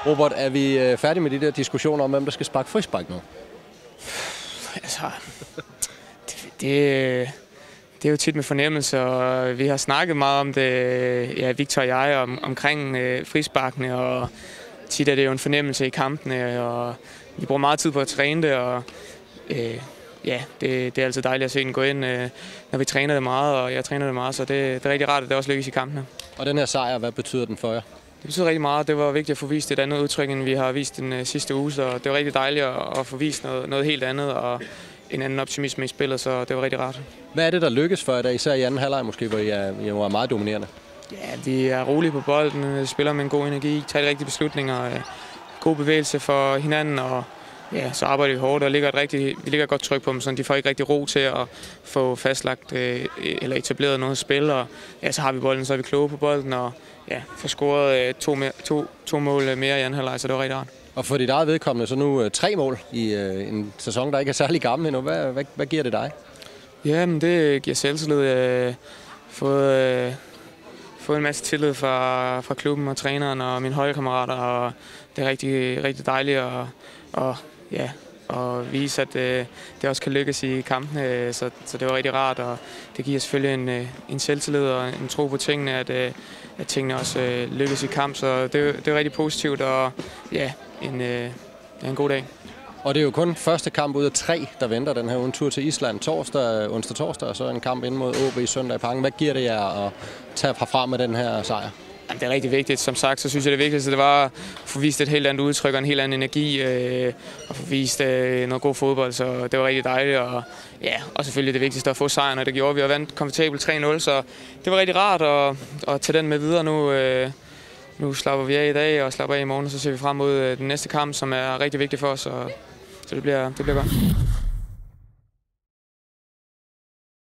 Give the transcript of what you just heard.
Robert, er vi færdige med de der diskussioner om, hvem der skal sparke frispark nu? Altså, det er jo tit med fornemmelse, og vi har snakket meget om det, ja, Victor og jeg, omkring frisparkene, og tit er det jo en fornemmelse i kampene, og vi bruger meget tid på at træne det, og ja, det er altid dejligt at se den gå ind, når vi træner det meget, og jeg træner det meget, så det er rigtig rart, at det også lykkes i kampene. Og den her sejr, hvad betyder den for jer? Det betyder rigtig meget. Det var vigtigt at få vist et andet udtryk, end vi har vist den sidste uge, så det var rigtig dejligt at få vist noget helt andet, og en anden optimisme i spillet, så det var rigtig rart. Hvad er det, der lykkes for jer, især i anden halvleg måske, hvor I er meget dominerende? Ja, vi er rolige på bolden, spiller med en god energi, tager de rigtige beslutninger, god bevægelse for hinanden, og ja, så arbejder vi hårdt og vi ligger godt tryk på dem, så de får ikke rigtig ro til at få fastlagt eller etableret noget spil, og ja, så har vi bolden, så er vi kloge på bolden, og ja, får scoret to mål mere i anden halvleg, så det var rigtig rart. Og for dit eget vedkommende, så nu 3 mål i en sæson, der ikke er særlig gammel endnu. Hvad giver det dig? Jamen, det giver selvtillid. Fået en masse tillid fra klubben og træneren og mine holdkammerater, og det er rigtig, rigtig dejligt at vise, at det også kan lykkes i kampene, så det var rigtig rart, og det giver selvfølgelig en selvtillid og en tro på tingene, at tingene også lykkes i kamp, så det er rigtig positivt, og ja, en god dag. Og det er jo kun første kamp ud af 3, der venter den her uden tur til Island onsdag-torsdag, og så en kamp ind mod OB søndag i Parken. Hvad giver det jer at tage fra med den her sejr? Jamen, det er rigtig vigtigt. Som sagt, så synes jeg, det vigtigste det var at få vist et helt andet udtryk og en helt anden energi, og få vist noget god fodbold, så det var rigtig dejligt. Og, ja, og selvfølgelig det vigtigste at få sejren, og det gjorde vi, og vandt komfortabelt 3-0, så det var rigtig rart at tage den med videre nu. Nu slapper vi af i dag og slapper af i morgen, og så ser vi frem mod den næste kamp, som er rigtig vigtig for os, så det bliver godt.